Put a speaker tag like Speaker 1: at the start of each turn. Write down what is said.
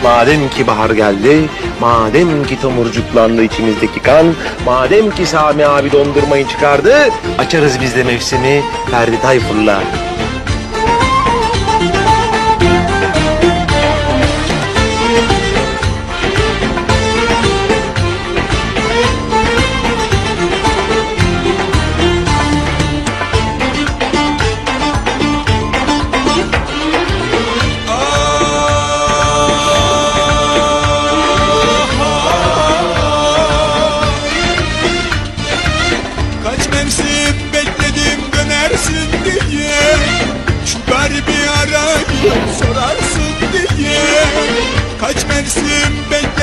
Speaker 1: Madem ki bahar geldi, madem ki tomurcuklandı içimizdeki kan, madem ki Sami abi dondurmayı çıkardı, açarız biz de mevsimi Ferdi Tayfur'la.
Speaker 2: Şu garibi arayıp sorarsın diye. Kaç mevsim bekledim